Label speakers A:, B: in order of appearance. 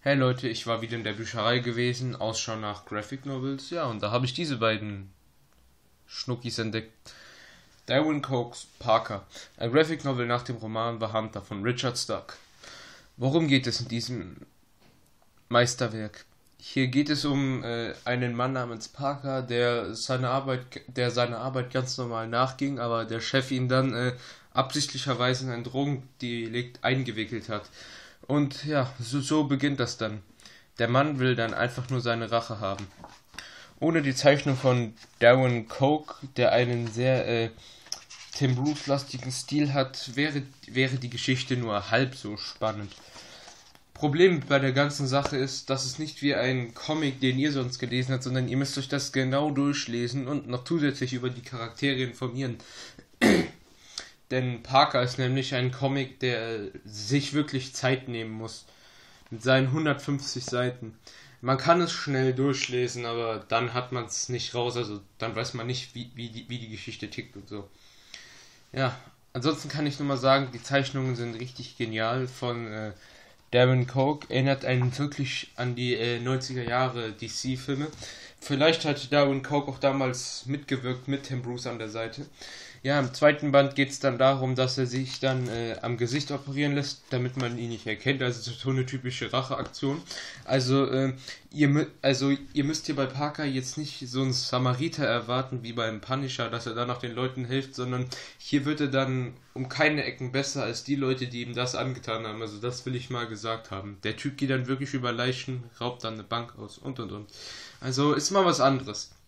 A: Hey Leute, ich war wieder in der Bücherei gewesen, Ausschau nach Graphic Novels, ja, und da habe ich diese beiden Schnuckis entdeckt. Darwin Coake's Parker, ein Graphic Novel nach dem Roman The Hunter von Richard Stark. Worum geht es in diesem Meisterwerk? Hier geht es um einen Mann namens Parker, der seiner Arbeit ganz normal nachging, aber der Chef ihn dann absichtlicherweise in ein Drogendelikt eingewickelt hat. Und ja, so beginnt das dann. Der Mann will dann einfach nur seine Rache haben. Ohne die Zeichnung von Darwin Coke, der einen sehr Tim Bruce-lastigen Stil hat, wäre die Geschichte nur halb so spannend. Problem bei der ganzen Sache ist, dass es nicht wie ein Comic, den ihr sonst gelesen habt, sondern ihr müsst euch das genau durchlesen und noch zusätzlich über die Charaktere informieren. Denn Parker ist nämlich ein Comic, der sich wirklich Zeit nehmen muss. Mit seinen 150 Seiten. Man kann es schnell durchlesen, aber dann hat man es nicht raus, also dann weiß man nicht, wie die Geschichte tickt und so. Ja, ansonsten kann ich nur mal sagen, die Zeichnungen sind richtig genial von Darren Coke. Erinnert einen wirklich an die 90er Jahre DC-Filme. Vielleicht hat Darren Coke auch damals mitgewirkt mit Tim Bruce an der Seite. Ja, im zweiten Band geht es dann darum, dass er sich dann am Gesicht operieren lässt, damit man ihn nicht erkennt. Also so eine typische Racheaktion. Ihr müsst hier bei Parker jetzt nicht so einen Samariter erwarten wie beim Punisher, dass er dann noch den Leuten hilft, sondern hier wird er dann um keine Ecken besser als die Leute, die ihm das angetan haben. Also das will ich mal gesagt haben. Der Typ geht dann wirklich über Leichen, raubt dann eine Bank aus und. Also ist mal was anderes.